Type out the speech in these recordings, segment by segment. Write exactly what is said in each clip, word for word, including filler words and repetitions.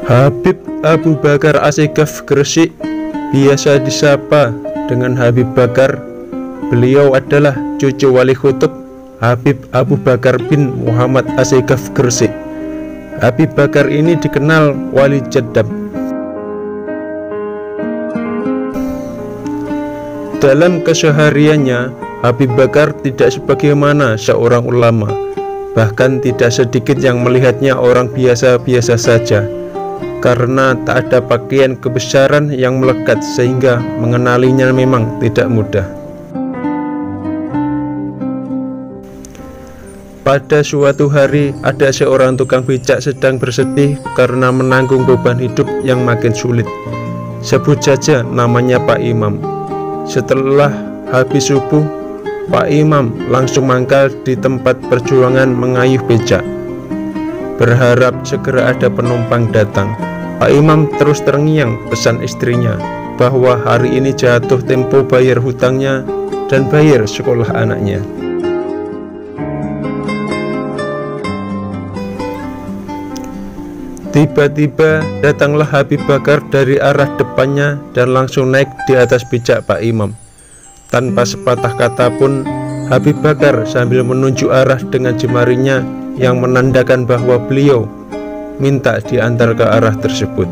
Habib Abu Bakar Asegaf Gresik, biasa disapa dengan Habib Bakar. Beliau adalah cucu wali kutub Habib Abu Bakar bin Muhammad Asegaf Gresik. Habib Bakar ini dikenal wali jadab. Dalam kesehariannya, Habib Bakar tidak sebagaimana seorang ulama. Bahkan tidak sedikit yang melihatnya orang biasa-biasa saja, karena tak ada pakaian kebesaran yang melekat sehingga mengenalinya memang tidak mudah. Pada suatu hari, ada seorang tukang becak sedang bersedih karena menanggung beban hidup yang makin sulit. Sebut saja namanya Pak Imam. Setelah habis subuh, Pak Imam langsung mangkal di tempat perjuangan mengayuh becak, berharap segera ada penumpang datang. Pak Imam terus terngiang pesan istrinya bahwa hari ini jatuh tempo bayar hutangnya dan bayar sekolah anaknya. Tiba-tiba datanglah Habib Bakar dari arah depannya dan langsung naik di atas becak Pak Imam. Tanpa sepatah kata pun, Habib Bakar sambil menunjuk arah dengan jemarinya yang menandakan bahwa beliau minta diantar ke arah tersebut.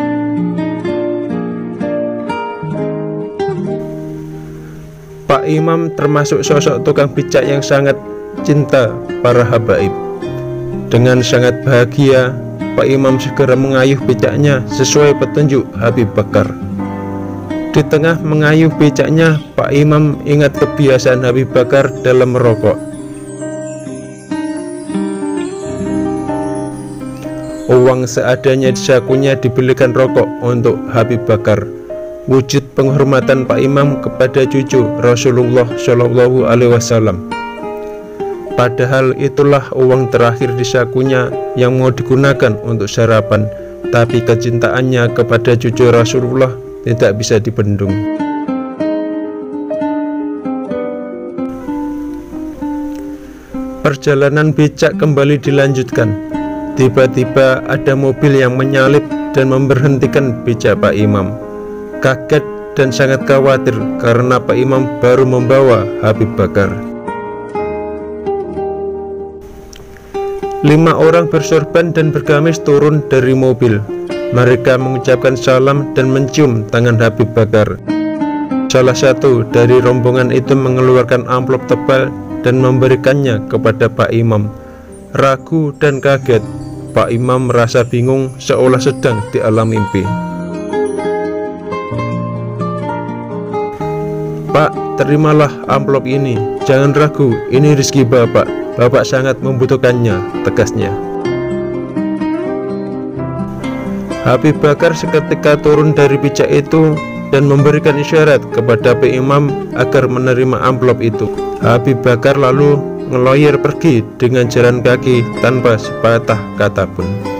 Pak Imam termasuk sosok tukang becak yang sangat cinta para habaib. Dengan sangat bahagia, Pak Imam segera mengayuh becaknya sesuai petunjuk Habib Bakar. Di tengah mengayuh becaknya, Pak Imam ingat kebiasaan Habib Bakar dalam merokok. Uang seadanya di sakunya dibelikan rokok untuk Habib Bakar. Wujud penghormatan Pak Imam kepada cucu Rasulullah Shallallahu Alaihi Wasallam. Padahal itulah uang terakhir di sakunya yang mau digunakan untuk sarapan, tapi kecintaannya kepada cucu Rasulullah tidak bisa dibendung. Perjalanan becak kembali dilanjutkan. Tiba-tiba ada mobil yang menyalip dan memberhentikan becak Pak Imam. Kaget dan sangat khawatir karena Pak Imam baru membawa Habib Bakar. Lima orang bersorban dan bergamis turun dari mobil. Mereka mengucapkan salam dan mencium tangan Habib Bakar. Salah satu dari rombongan itu mengeluarkan amplop tebal dan memberikannya kepada Pak Imam. Ragu dan kaget, Pak Imam merasa bingung seolah sedang di alam mimpi. "Pak, terimalah amplop ini. Jangan ragu, ini rezeki Bapak. Bapak sangat membutuhkannya," tegasnya. Habib Bakar seketika turun dari becak itu dan memberikan isyarat kepada Pak Imam agar menerima amplop itu. Habib Bakar lalu ngeloyer pergi dengan jalan kaki tanpa sepatah kata pun.